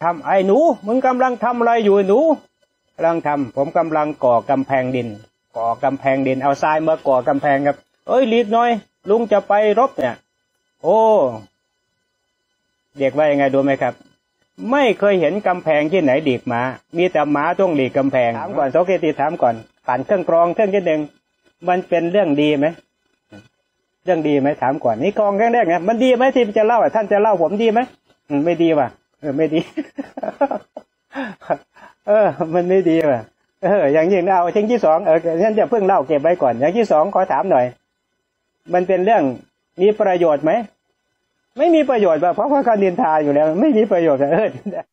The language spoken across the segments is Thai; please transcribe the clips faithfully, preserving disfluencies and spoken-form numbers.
ทำไอ้หนูมึงกำลังทำอะไรอยู่หนูกำลังทำผมกำลังก่อกำแพงดินก่อกำแพงดินเอาทรายมาก่อกำแพงครับเอ้ยรีบหน่อยลุงจะไปรบเนี่ยโอ้เด็กว่ายังไงดูไหมครับไม่เคยเห็นกำแพงที่ไหนดีกหมามีแต่หมาต้องหลีกกำแพงถามก่อนโสเกติถามก่อนผ่านเครื่องกรองเครื่องที่หนึ่งมันเป็นเรื่องดีไหมเรื่องดีไหมถามก่อนนี่กรองแรกแรกเนี่ยมันดีไหมที่จะเล่าท่านจะเล่าผมดีไหมไม่ดีว่ะเออไม่ดี เออมันไม่ดีว่ะเอออย่างยิ่งเอาชิ้นที่สองเออฉันจะเพิ่งเล่าเก็บไว้ก่อนอย่างที่สองขอถามหน่อยมันเป็นเรื่องมีประโยชน์ไหมไม่มีประโยชน์ว่ะเพราะว่าเขานินทาอยู่แล้วไม่มีประโยชน์เออ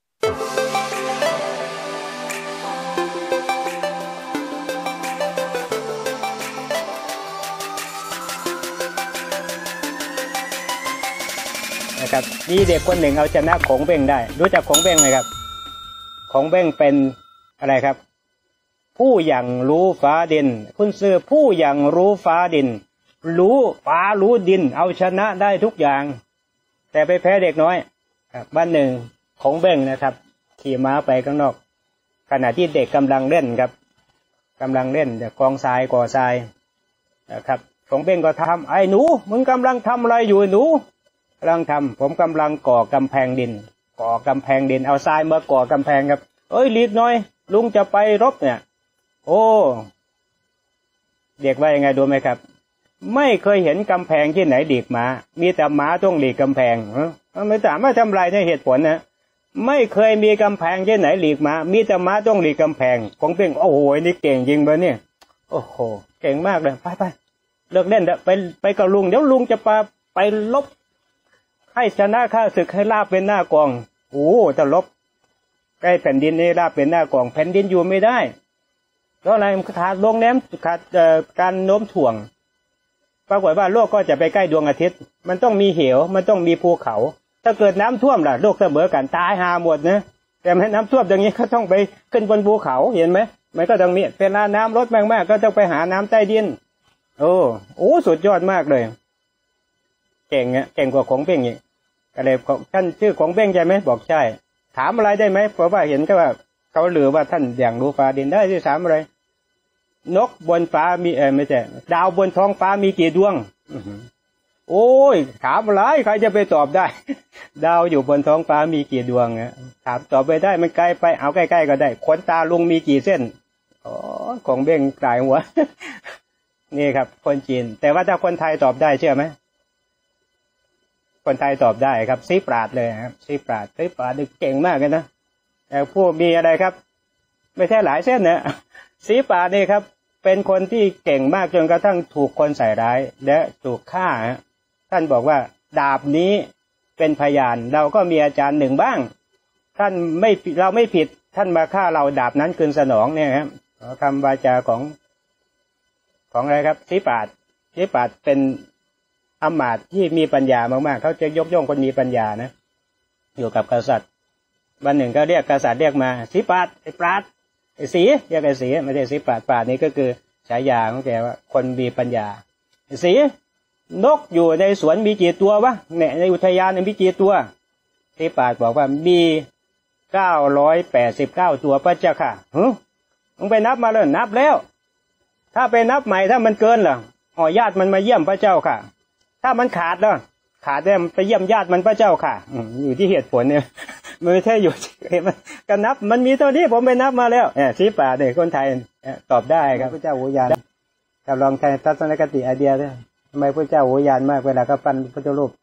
นะครับมีเด็กคนหนึ่งเอาชนะขงเบ้งได้รู้จักขงเบ้งไหมครับขงเบ้งเป็นอะไรครับผู้อย่างรู้ฟ้าดินคุณซื้อผู้อย่างรู้ฟ้าดินรู้ฟ้ารู้ดินเอาชนะได้ทุกอย่างแต่ไปแพ้เด็กน้อยครับบ้านหนึ่งขงเบ้งนะครับขี่ม้าไปข้างนอกขณะที่เด็กกำลังเล่นครับกำลังเล่นเดี๋ยวกองทรายก่อทรายนะครับขงเบ้งก็ทำไอ้หนูมึงกำลังทำอะไรอยู่หนูกำลังทำผมกำลังก่อกำแพงดินก่อกำแพงดินเอาทรายมาก่อกำแพงครับเอ้ยรีบหน่อยลุงจะไปรบเนี่ยโอ้เด็กว่ายังไงดูไหมครับไม่เคยเห็นกำแพงที่ไหนดีกหมามีแต่หมาต้องหลีกกำแพงไม่ถามว่าทำไรในเหตุผลนะไม่เคยมีกำแพงที่ไหนหลีกหมามีแต่หมาต้องหลีกกำแพงของเพ่งโอ้โหนี่เก่งจริงเบอร์เนี่ยโอ้โหเก่งมากเลยไปไปเลิกเล่นเถอะไปไปกับลุงเดี๋ยวลุงจะไปไปลบให้ชนะข้าศึกให้ราบเป็นหน้ากองโอ้จะลบใกล้แผ่นดินนี่ราบเป็นหน้ากองแผ่นดินอยู่ไม่ได้เพราะอะไรขาดลงแนมขาดการโน้มถ่วงปรากฏว่าโลกก็จะไปใกล้ดวงอาทิตย์มันต้องมีเหวมันต้องมีภูเขาถ้าเกิดน้ำท่วมล่ะโลกเสมอกันตายหาหมดนะแต่ไม่น้ำท่วมอย่างนี้ก็ต้องไปขึ้นบนภูเขาเห็นไหมมันก็ต้องมีเวลาน้ำลดมากๆก็ต้องไปหาน้ำใต้ดินโอ้โอ้สุดยอดมากเลยเก่งอ่ะเก่งกว่าของเป้งอีกก็เลยท่านชื่อของเป้งใช่ไหมบอกใช่ถามอะไรได้ไหมเพราะว่าเห็นก็ว่าเขาหรือว่าท่านอย่างรู้ฟ้าดินได้ที่ถามอะไรนกบนฟ้ามีเออไม่ใช่ดาวบนท้องฟ้ามีกี่ดวงโอ้ยถามอะไรใครจะไปตอบได้ดาวอยู่บนท้องฟ้ามีกี่ดวงอ่ะถามตอบไปได้มันไกลไปเอาใกล้ๆก็ได้ขนตาลุงมีกี่เส้นอ๋อของเบ้งกลายหัวนี่ครับคนจีนแต่ว่าถ้าคนไทยตอบได้เชื่อไหมคนไทยตอบได้ครับซีปราดเลยครับซีปราดซีปราดเก่งมากเลยนะแต่ผู้มีอะไรครับไม่ใช่หลายเส้นนะซีปราดนี่ครับเป็นคนที่เก่งมากจนกระทั่งถูกคนใส่ร้ายและถูกฆ่าท่านบอกว่าดาบนี้เป็นพยานเราก็มีอาจารย์หนึ่งบ้างท่านไม่เราไม่ผิดท่านมาฆ่าเราดาบนั้นคืนสนองเนี่ยครับคำวาจาของของอะไรครับซีปราดซีปราดเป็นอมาตย์ที่มีปัญญามากๆเขาจะยกย่องคนมีปัญญานะอยู่กับกษัตริย์วันหนึ่งก็เรียกกษัตริย์เรียกมาสีปราดไอ้ปราดไอ้สีเรียกไอ้สีไม่ใช่สีปราดปราดนี้ก็คือฉายาของแกว่าคนมีปัญญาไอ้สีนกอยู่ในสวนมีกี่ตัววะเนี่ยในอุทยานมีกี่ตัวสีปราดบอกว่ามีเก้าร้อยแปดสิบเก้าตัวพระเจ้าค่ะฮึมึงไปนับมาเลยนับแล้วถ้าไปนับใหม่ถ้ามันเกินล่ะอ๋อญาติมันมาเยี่ยมพระเจ้าค่ะถ้ามันขาดแล้วขาดเนี่ยไปเยี่ยมญาติมันพระเจ้าค่ะอยู่ที่เหตุผลเนี่ยไม่ใช่อยู่มันก็นับมันมีตัวนี้ผมไปนับมาแล้วเนี่ยชี้ป่าเด็กคนไทยตอบได้ครับพระเจ้าหูยานกับลองใช้ทัศนคติไอเดียด้วยทำไมพระเจ้าหูยานมากเวลาเขาปั้นพระเจ้ารูป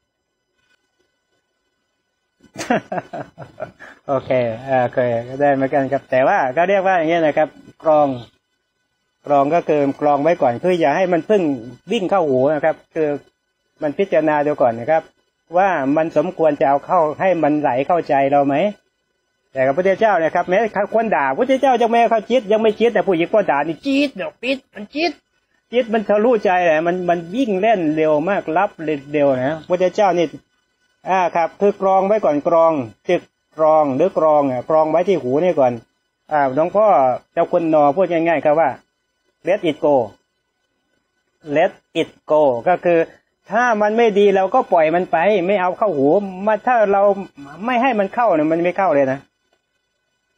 โอเคเออเคยได้เหมือนกันครับแต่ว่าก็เรียกว่าอย่างเงี้ยนะครับกรองกรองก็คือกรองไว้ก่อนคืออย่าให้มันพึ่งวิ่งเข้าหูนะครับคือมันพิจารณาดูก่อนนะครับว่ามันสมควรจะเอาเข้าให้มันไหลเข้าใจเราไหมแต่กับพระเจ้าเนี่ยครับแม้คนด่าพระเจ้าจะไม่เข้าจิตยังไม่จิตแต่ผู้หญิงก็ด่านี่จิตเดี๋ยวปิดมันจิตจิตมันทะลุใจแหละมันมันวิ่งเล่นเร็วมากรับเร็วนะพระเจ้านี่อ่าครับคือกรองไว้ก่อนกรองจึกกรองหรือกรองอ่ะกรองไว้ที่หูนี่ก่อนอ่าหลวงพ่อเจ้าคุณนอพูดง่ายๆครับว่า let it go let it go ก็คือถ้ามันไม่ดีเราก็ปล่อยมันไปไม่เอาเข้าหูมาถ้าเราไม่ให้มันเข้าเนี่ยมันไม่เข้าเลยนะ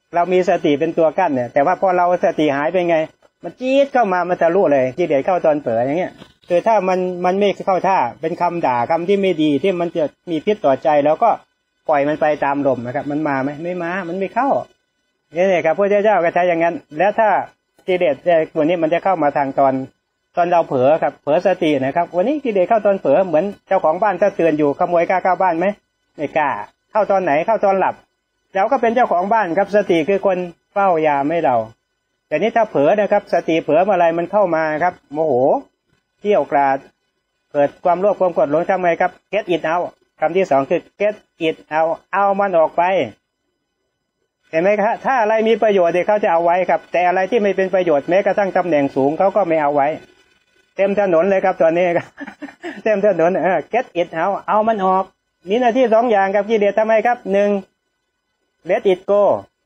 เรามีสติเป็นตัวกั้นเนี่ยแต่ว่าพอเราสติหายไปไงมันจี๊ดเข้ามามันทะลุเลยกิเลสเข้าตอนเผลออย่างเงี้ยคือถ้ามันมันไม่เข้าท่าเป็นคำด่าคำที่ไม่ดีที่มันจะมีพิษต่อใจแล้วก็ปล่อยมันไปตามลมนะครับมันมาไหมไม่มามันไม่เข้านี่เนี่ยครับพระเจ้าก็ใช้อย่างนั้นแล้วถ้ากิเลสตัวนี้มันจะเข้ามาทางตอนตอนเราเผลอครับเผลอสตินะครับวันนี้กิเลสเข้าตอนเผลอเหมือนเจ้าของบ้านถ้าเตือนอยู่ขโมยกล้าเข้าบ้านไหมไม่กล้าเข้าตอนไหนเข้าตอนหลับเราก็เป็นเจ้าของบ้านครับสติคือคนเฝ้ายามให้เราแต่นี้ถ้าเผลอนะครับสติเผลออะไรมันเข้ามาครับโมโหเที่ยวกราดเกิดความโลภความโกรธหลงทำไงครับ get it out คำที่สองคือ get it out เอามันออกไปเห็นไหมครับถ้าอะไรมีประโยชน์เดี๋ยวเขาจะเอาไว้ครับแต่อะไรที่ไม่เป็นประโยชน์แม้กระทั่งตำแหน่งสูงเขาก็ไม่เอาไว้เต็มถนนเลยครับตอนนี้ครับ เต็มถนนเออ get it out เอามันออกมีหน้าที่สองอย่างครับกิเลสทำไมครับหนึ่ง let it go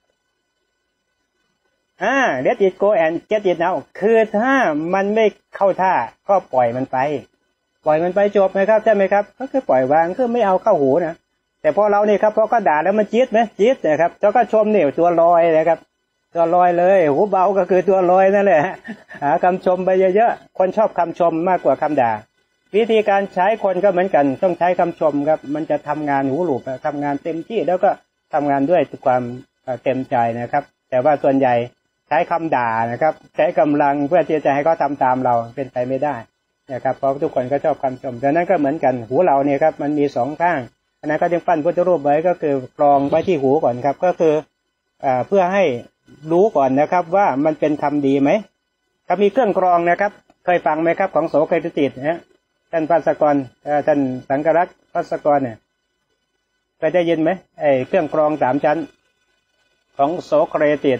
อ่า let it go and get it out คือถ้ามันไม่เข้าท่าก็ปล่อยมันไปปล่อยมันไปจบไหมครับใช่ไหมครับก็คือปล่อยวางคือไม่เอาเข้าหูนะแต่พอเรานี่ครับพอก็ด่าแล้วมันจี๊ดไหมจี๊ดนะครับเจ้าก็ชมเนี่ยตัวลอยนะครับตัวลอยเลยหูเบาก็คือตัวลอยนั่นแหละหาคำชมไปเยอะๆคนชอบคำชมมากกว่าคำด่าวิธีการใช้คนก็เหมือนกันต้องใช้คำชมครับมันจะทำงานหูหลูบทำงานเต็มที่แล้วก็ทำงานด้วยความเต็มใจนะครับแต่ว่าส่วนใหญ่ใช้คำด่านะครับใช้กำลังเพื่อที่จะให้เขาทำตามเราเป็นไปไม่ได้นะครับเพราะทุกคนก็ชอบคำชมดังนั้นก็เหมือนกันหูเราเนี่ยครับมันมีสองข้างอันนั้นก็จึงปั้นพุทธรูปไว้ก็คือกรองไว้ที่หูก่อนครับก็คืออ่าเพื่อให้รู้ก่อนนะครับว่ามันเป็นคำดีไหมก็มีเครื่องกรองนะครับเคยฟังไหมครับของโสเครติตนะท่านภัสกรท่านสังกรักษ์ภัสกรเนี่ยเคยได้ยินไหมไอ้เครื่องกรองสามชั้นของโสเครติต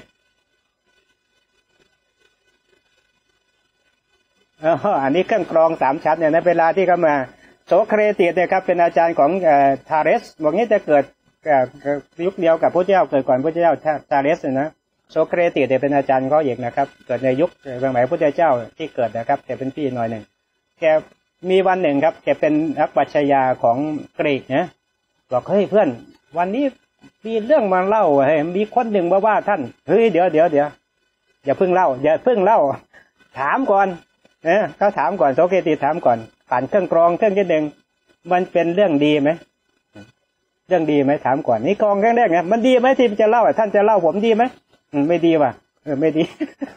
อ๋ออันนี้เครื่องกรองสามชั้นเนี่ยนะเวลาที่เขามาโสเครติตเนี่ยครับเป็นอาจารย์ของทาเรสบอกนี้จะเกิดยุคเดียวกับพระเจ้าเกิดก่อนพระเจ้าทาเรสนะโสเครติตเนี่ยเป็นอาจารย์เขาเอกนะครับเกิดในยุคสมัยพระเจ้าที่เกิดนะครับแต่เป็นพี่หน่อยหนึ่งแกมีวันหนึ่งครับแกเป็นนักปรัชญาของกรีกนะบอกเฮ้ยเพื่อนวันนี้มีเรื่องมาเล่าเฮ้ยมีคนหนึ่งมาว่าท่านเฮ้ยเดี๋ยวเดี๋ยวเดี๋ยวอย่าเพิ่งเล่าอย่าเพิ่งเล่าถามก่อนเออเขาถามก่อนโสเครติตถามก่อนผ่านเครื่องกรองเครื่องที่หนึ่งมันเป็นเรื่องดีไหมเรื่องดีไหมถามก่อนนี่กรองครั้งแรกไงมันดีไหมที่จะเล่าท่านจะเล่าผมดีไหมไม่ดีว่ะเออไม่ดี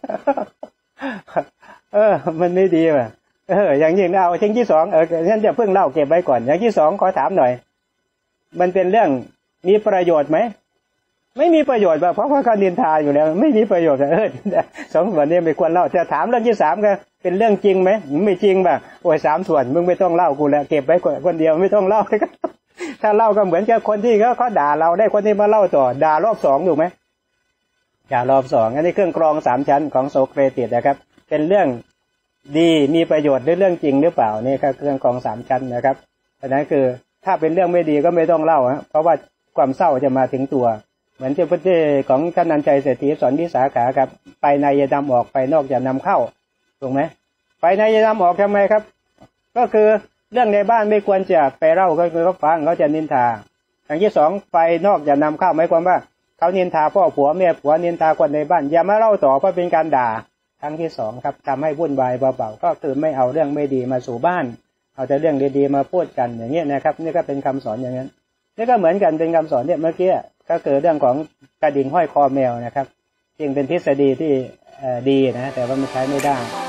เออมันไม่ดีว่ะเอออย่างยิ่งเอาชิ้นที่สองเอองั้นจะเพิ่งเล่าเก็บไว้ก่อนอย่างที่สองขอถามหน่อยมันเป็นเรื่องมีประโยชน์ไหมไม่มีประโยชน์ป่ะเพราะว่าการนินทาอยู่แล้วไม่มีประโยชน์เออสองส่วนนี้ไม่ควรเล่าจะถามเรื่องที่สามก็เป็นเรื่องจริงไหมไม่จริงป่ะโอ้ยสามส่วนมึงไม่ต้องเล่ากูแล้วเก็บไว้คนเดียวไม่ต้องเล่าถ้าเล่าก็เหมือนกับคนที่เขาเขาด่าเราได้คนที่มาเล่าต่อด่ารอบสองถูกไหมด่ารอบสองอันนี้เครื่องกรองสามชั้นของโสเครติตนะครับเป็นเรื่องดีมีประโยชน์หรือเรื่องจริงหรือเปล่านี่ก็เครื่องกรองสามชั้นนะครับอันนั้นคือถ้าเป็นเรื่องไม่ดีก็ไม่ต้องเล่าฮะเพราะว่าความเศร้าจะมาถึงตัวเหมือนที่พระเจ้าของท่านนันชัยเศรษฐีสอนวิสาขาครับไปในอย่านำออกไปนอกอย่านำเข้าถูกไหมไปในอย่านำออกทำไมครับก็คือเรื่องในบ้านไม่ควรจะไปเล่าก็คือเขาฟังเขาจะนินทาอย่างที่สองไปนอกอย่านำเข้าหมายความว่าเขานินทาพ่อผัวแม่ผัวนินทาคนในบ้านอย่ามาเล่าต่อเพราะเป็นการด่าครั้งที่สองครับทำให้วุ่นวายเบาๆก็คือไม่เอาเรื่องไม่ดีมาสู่บ้านเอาแต่เรื่องดีๆมาพูดกันอย่างนี้นะครับนี่ก็เป็นคำสอนอย่างนั้นนี่ก็เหมือนกันเป็นคำสอนเนี่ยเมื่อกี้ก็คือเรื่องของกระดิ่งห้อยคอแมวนะครับจริงเป็นทฤษฎีที่ดีนะแต่ว่ามันใช้ไม่ได้